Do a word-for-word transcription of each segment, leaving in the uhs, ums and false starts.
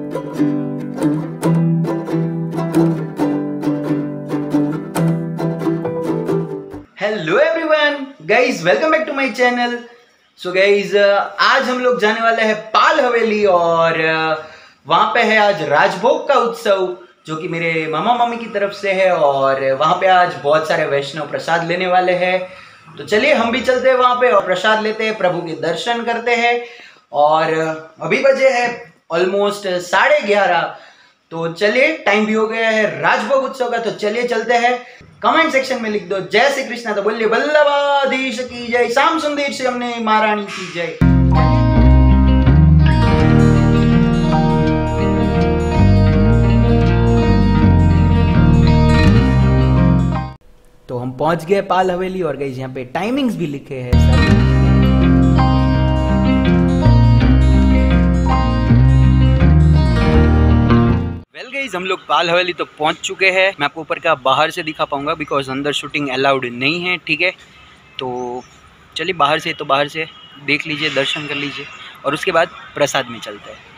Hello everyone guys, welcome back to my channel. So guys, आज हम लोग जाने वाले हैं पाल हवेली और uh, वहां पे है आज राजभोग का उत्सव जो कि मेरे मामा मामी की तरफ से है और वहां पे आज बहुत सारे वैष्णव प्रसाद लेने वाले हैं। तो चलिए हम भी चलते हैं वहां पे और प्रसाद लेते हैं, प्रभु के दर्शन करते हैं। और अभी बजे है ऑलमोस्ट साढ़े ग्यारह। तो चलिए, टाइम भी हो गया है राजभोग उत्सव का, तो चलिए चलते हैं। कमेंट सेक्शन में लिख दो जय श्री कृष्णा, तो बोलिए वल्लभाधीश की जय, श्याम सुंदर से हमने महारानी की जय। तो हम पहुंच गए पाल हवेली और गाइस यहाँ पे टाइमिंग्स भी लिखे हैं सब। गाइस, हम लोग पाल हवेली तो पहुंच चुके हैं। मैं आपको ऊपर का बाहर से दिखा पाऊंगा बिकॉज अंदर शूटिंग अलाउड नहीं है, ठीक है। तो चलिए बाहर से तो बाहर से देख लीजिए, दर्शन कर लीजिए और उसके बाद प्रसाद में चलते हैं।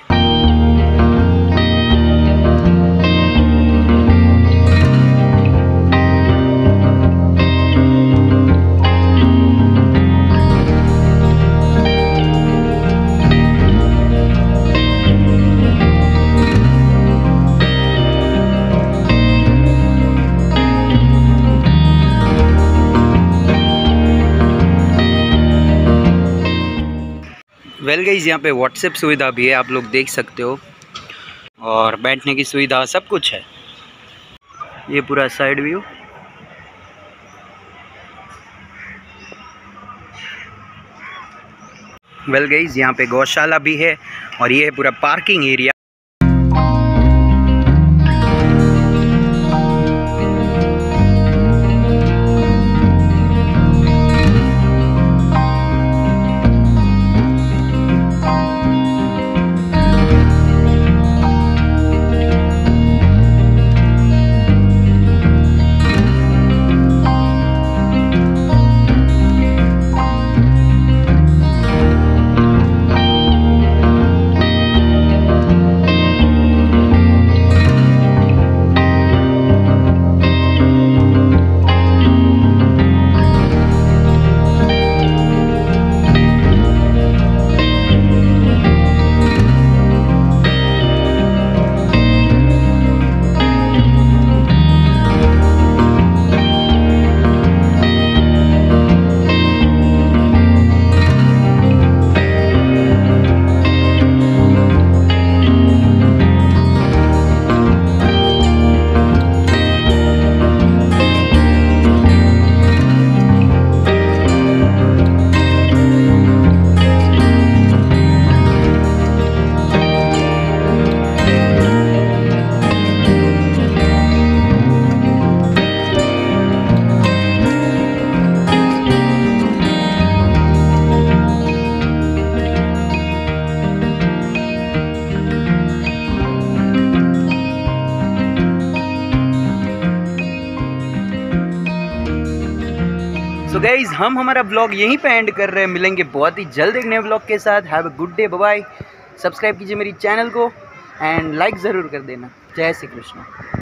वेल गाइस, यहाँ पे व्हाट्सएप सुविधा भी है, आप लोग देख सकते हो, और बैठने की सुविधा सब कुछ है। ये पूरा साइड व्यू। वेल गाइस, यहाँ पे गौशाला भी है और ये है पूरा पार्किंग एरिया। सो गाइज, हम हमारा ब्लॉग यहीं पे एंड कर रहे हैं। मिलेंगे बहुत ही जल्द एक नए ब्लॉग के साथ। Have a good day, bye bye. Subscribe कीजिए मेरी चैनल को एंड लाइक ज़रूर कर देना। जय श्री कृष्ण।